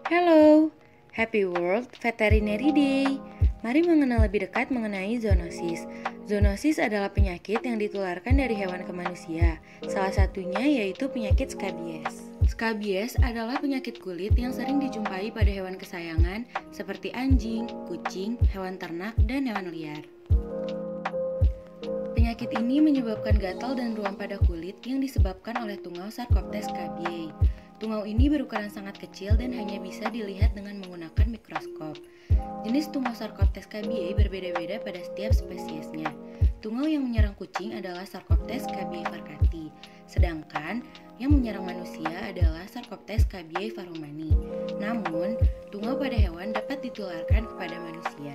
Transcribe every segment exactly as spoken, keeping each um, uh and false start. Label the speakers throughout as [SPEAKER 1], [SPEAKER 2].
[SPEAKER 1] Halo, Happy World Veterinary Day. Mari mengenal lebih dekat mengenai zoonosis. Zoonosis adalah penyakit yang ditularkan dari hewan ke manusia. Salah satunya yaitu penyakit skabies. Skabies adalah penyakit kulit yang sering dijumpai pada hewan kesayangan seperti anjing, kucing, hewan ternak, dan hewan liar. Penyakit ini menyebabkan gatal dan ruam pada kulit yang disebabkan oleh tungau Sarcoptes scabiei. Tungau ini berukuran sangat kecil dan hanya bisa dilihat dengan menggunakan mikroskop. Jenis tungau Sarcoptes scabiei berbeda-beda pada setiap spesiesnya. Tungau yang menyerang kucing adalah Sarcoptes scabiei farcati, sedangkan yang menyerang manusia adalah Sarcoptes scabiei farumani. Namun, tungau pada hewan dapat ditularkan kepada manusia.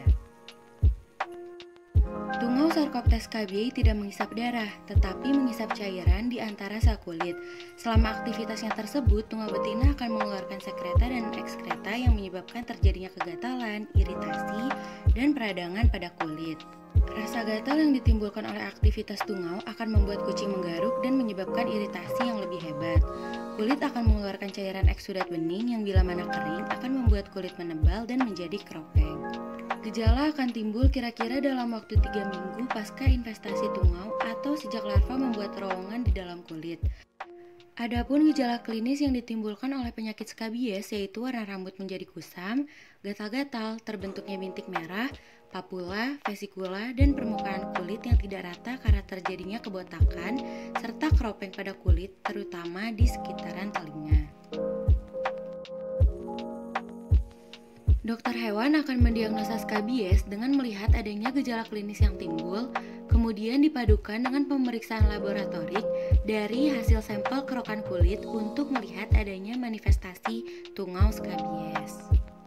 [SPEAKER 1] Tungau Sarcoptes scabiei tidak menghisap darah, tetapi menghisap cairan di antara sel kulit. Selama aktivitasnya tersebut, tungau betina akan mengeluarkan sekreta dan ekskreta yang menyebabkan terjadinya kegatalan, iritasi, dan peradangan pada kulit. Rasa gatal yang ditimbulkan oleh aktivitas tungau akan membuat kucing menggaruk dan menyebabkan iritasi yang lebih hebat. Kulit akan mengeluarkan cairan eksudat bening yang bila mana kering akan membuat kulit menebal dan menjadi keropeng. Gejala akan timbul kira-kira dalam waktu tiga minggu pasca investasi tungau atau sejak larva membuat terowongan di dalam kulit. Adapun gejala klinis yang ditimbulkan oleh penyakit skabies yaitu warna rambut menjadi kusam, gatal-gatal, terbentuknya bintik merah, papula, vesikula, dan permukaan kulit yang tidak rata karena terjadinya kebotakan, serta keropeng pada kulit terutama di sekitaran telinga. Dokter hewan akan mendiagnosa skabies dengan melihat adanya gejala klinis yang timbul, kemudian dipadukan dengan pemeriksaan laboratorik dari hasil sampel kerokan kulit untuk melihat adanya manifestasi tungau skabies.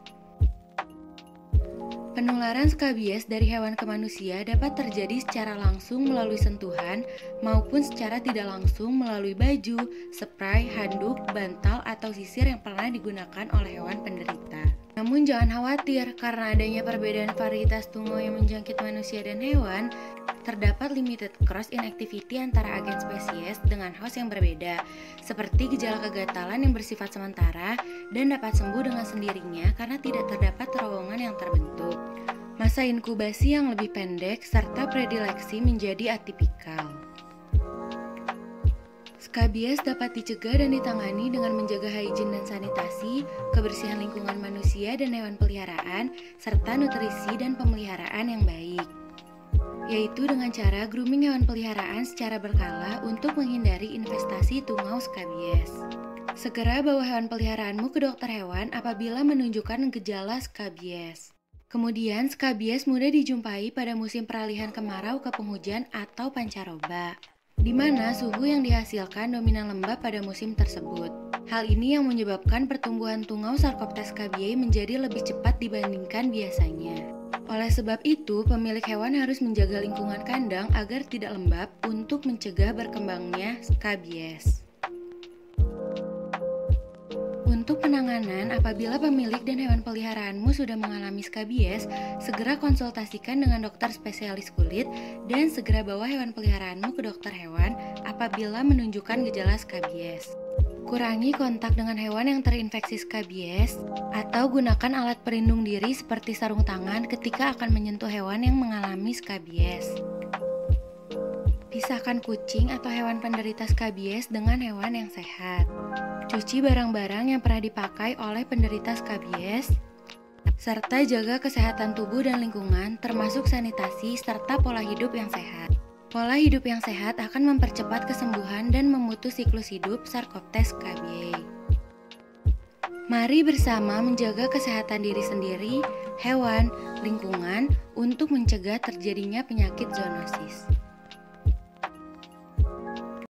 [SPEAKER 1] Penularan skabies dari hewan ke manusia dapat terjadi secara langsung melalui sentuhan maupun secara tidak langsung melalui baju, spray, handuk, bantal, atau sisir yang pernah digunakan oleh hewan penderita. Namun jangan khawatir, karena adanya perbedaan varietas tungau yang menjangkit manusia dan hewan, terdapat limited cross inactivity antara agen spesies dengan host yang berbeda, seperti gejala kegatalan yang bersifat sementara dan dapat sembuh dengan sendirinya karena tidak terdapat terowongan yang terbentuk. Masa inkubasi yang lebih pendek serta predileksi menjadi atipikal. Skabies dapat dicegah dan ditangani dengan menjaga hygiene dan sanitasi, kebersihan lingkungan manusia dan hewan peliharaan, serta nutrisi dan pemeliharaan yang baik, yaitu dengan cara grooming hewan peliharaan secara berkala untuk menghindari investasi tungau skabies. Segera bawa hewan peliharaanmu ke dokter hewan apabila menunjukkan gejala skabies. Kemudian, skabies mudah dijumpai pada musim peralihan kemarau ke penghujan atau pancaroba, di mana suhu yang dihasilkan dominan lembab pada musim tersebut. Hal ini yang menyebabkan pertumbuhan tungau Sarcoptes scabiei menjadi lebih cepat dibandingkan biasanya. Oleh sebab itu, pemilik hewan harus menjaga lingkungan kandang agar tidak lembab untuk mencegah berkembangnya skabies. Untuk penanganan, apabila pemilik dan hewan peliharaanmu sudah mengalami skabies, segera konsultasikan dengan dokter spesialis kulit dan segera bawa hewan peliharaanmu ke dokter hewan apabila menunjukkan gejala skabies. Kurangi kontak dengan hewan yang terinfeksi skabies atau gunakan alat pelindung diri seperti sarung tangan ketika akan menyentuh hewan yang mengalami skabies. Pisahkan kucing atau hewan penderita skabies dengan hewan yang sehat. Cuci barang-barang yang pernah dipakai oleh penderita skabies, serta jaga kesehatan tubuh dan lingkungan, termasuk sanitasi serta pola hidup yang sehat. Pola hidup yang sehat akan mempercepat kesembuhan dan memutus siklus hidup Sarcoptes scabiei. Mari bersama menjaga kesehatan diri sendiri, hewan, lingkungan untuk mencegah terjadinya penyakit zoonosis.